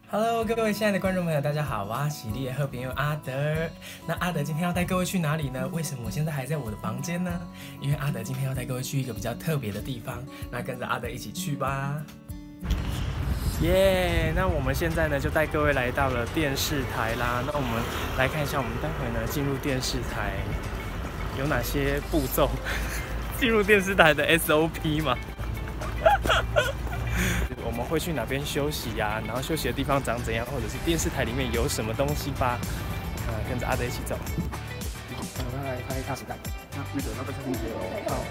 Hello，各位亲爱的观众朋友，大家好，我是你的好朋友阿德。那阿德今天要带各位去哪里呢？为什么我现在还在我的房间呢？因为阿德今天要带各位去一个比较特别的地方，那跟着阿德一起去吧。耶！那我们现在呢就带各位来到了电视台啦。那我们来看一下，我们待会呢进入电视台有哪些步骤？进入电视台的 SOP 嘛。我们会去哪边休息呀？然后休息的地方长怎样，或者是电视台里面有什么东西吧？跟着阿德一起走。我们来拍大时代。那个是同学哦。好。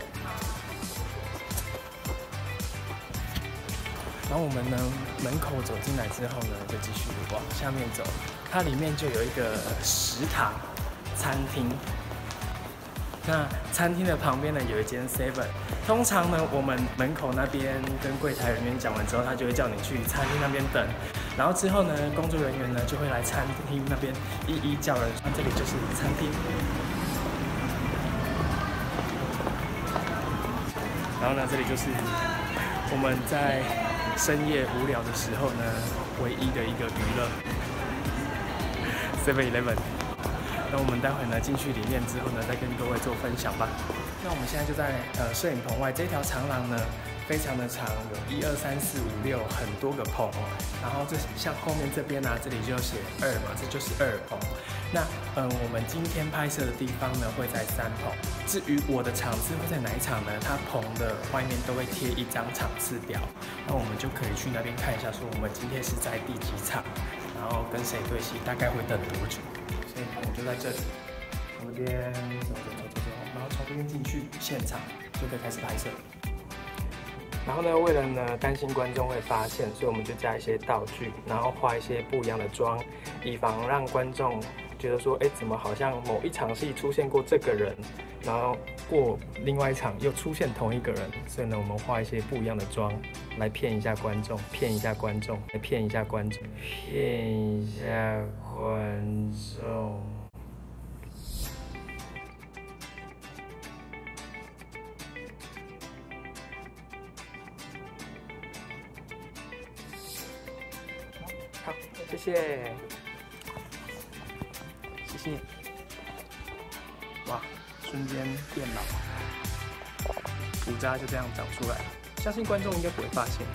然后我们呢，门口走进来之后呢，就继续往下面走。它里面就有一个食堂餐厅。那餐厅的旁边呢有一间 Seven， 通常呢我们门口那边跟柜台人员讲完之后，他就会叫你去餐厅那边等，然后之后呢工作人员呢就会来餐厅那边一一叫人，这里就是餐厅。然后呢这里就是我们在深夜无聊的时候呢唯一的一个娱乐 7-Eleven。那我们待会呢进去里面之后呢，再跟各位做分享吧。那我们现在就在摄影棚外，这条长廊呢非常的长，有1、2、3、4、5、6很多个棚。然后这像后面这边啊，这里就写2嘛，这就是2棚。那我们今天拍摄的地方呢会在3棚。至于我的场次会在哪一场呢？它棚的外面都会贴一张场次表，那我们就可以去那边看一下，说我们今天是在第几场，然后跟谁对戏，大概会等多久。我们就在这里，从这边走，然后从这边进去现场就可以开始拍摄。然后呢，为了呢担心观众会发现，所以我们就加一些道具，然后画一些不一样的妆，以防让观众觉得说，哎，怎么好像某一场戏出现过这个人，然后过另外一场又出现同一个人，所以呢，我们画一些不一样的妆来骗一下观众，骗一下观众。好，谢谢。哇，瞬间变老，胡渣就这样长出来了，相信观众应该不会发现。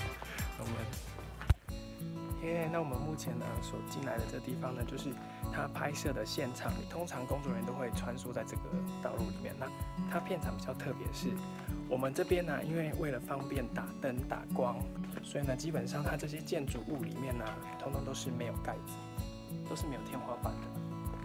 那我们目前呢所进来的这地方呢，就是他拍摄的现场里，通常工作人员都会穿梭在这个道路里面。那它片场比较特别是，我们这边呢，因为为了方便打灯打光，所以呢，基本上它这些建筑物里面呢，通通都是没有盖子，都是没有天花板的。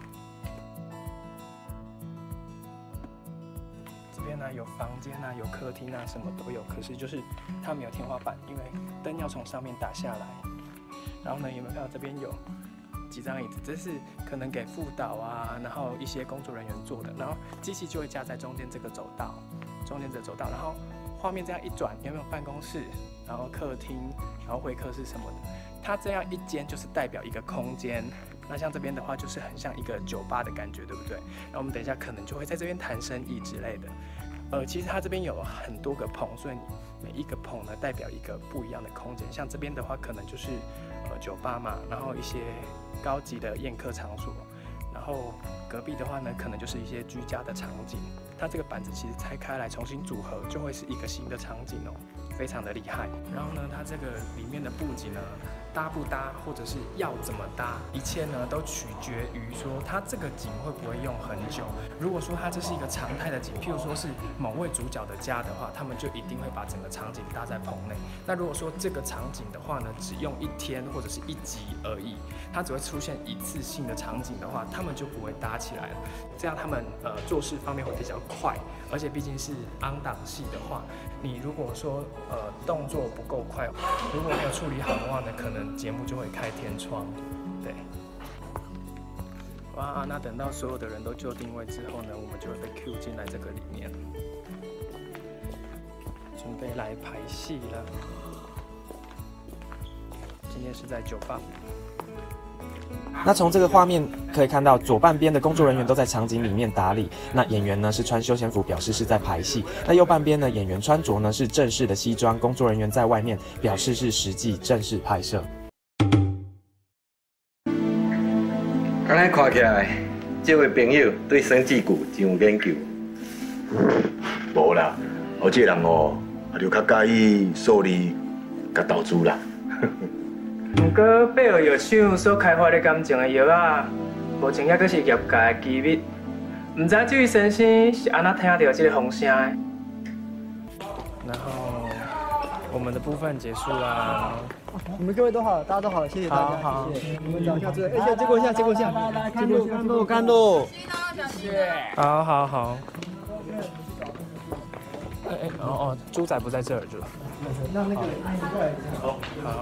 这边呢有房间啊，有客厅啊，什么都有。可是就是它没有天花板，因为灯要从上面打下来。然后呢，有没有看到这边有几张椅子？这是可能给副导啊，然后一些工作人员坐的。然后机器就会架在中间这个走道，然后画面这样一转，有没有办公室？然后客厅，然后会客室什么的。它这样一间就是代表一个空间。那像这边的话，就是很像一个酒吧的感觉，对不对？然后我们等一下可能就会在这边谈生意之类的。其实它这边有很多个棚，所以每一个棚呢代表一个不一样的空间。像这边的话，可能就是酒吧嘛，然后一些高级的宴客场所，然后隔壁的话呢，可能就是一些居家的场景。它这个板子其实拆开来重新组合，就会是一个新的场景哦，非常的厉害。然后呢，它这个里面的布景呢，搭不搭，或者是要怎么搭，一切呢都取决于说它这个景会不会用很久。如果说它这是一个常态的景，譬如说是某位主角的家的话，他们就一定会把整个场景搭在棚内。那如果说这个场景的话呢，只用1天或者是1集而已，它只会出现一次性的场景的话，他们就不会搭起来了。这样他们做事方面会比较快，而且毕竟是昂档戏的话，你如果说动作不够快，如果没有处理好的话呢，可能节目就会开天窗。对，哇，那等到所有的人都就定位之后呢，我们就会被 Q 进来这个里面，准备来排戏了。今天是在酒吧。 那从这个画面可以看到，左半边的工作人员都在场景里面打理，那演员呢是穿休闲服，表示是在排戏。那右半边呢，演员穿着呢是正式的西装，工作人员在外面，表示是实际正式拍摄。 来看起来，这位朋友对生技股真有研究。 无啦，我这人哦，也就较介意数理甲投资啦。 不过背后药厂所开发的感情的药啊，目前还阁是业界的机密，唔知这位先生是安怎听到这个风声的。然后我们的部分结束啦。 你们各位都好，大家都好，谢谢大家， 好谢谢。你们找一下这个，接过一下，接过一下，来看路，看路，看路。 好好好。猪仔不在这儿就。 那个， 好。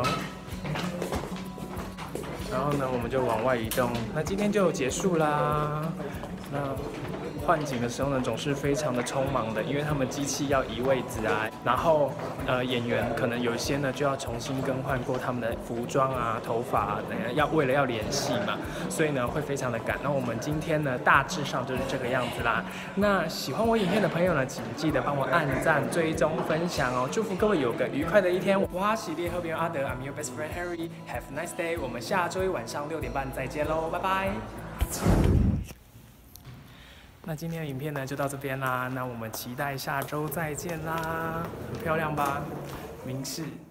然后呢，我们就往外移动。那今天就结束啦。那换景的时候呢，总是非常的匆忙的，因为他们机器要移位置啊，然后演员可能有一些呢就要重新更换过他们的服装啊、头发啊，为了要联系嘛，所以呢会非常的赶。那我们今天呢大致上就是这个样子啦。那喜欢我影片的朋友呢，请记得帮我按赞、追踪、分享哦。祝福各位有个愉快的一天。我是列后边阿德 ，I'm your best friend Harry。Have a nice day。我们下周一晚上6点半再见喽，拜拜。那今天的影片呢就到这边啦，那我们期待下周再见啦，很漂亮吧？明示。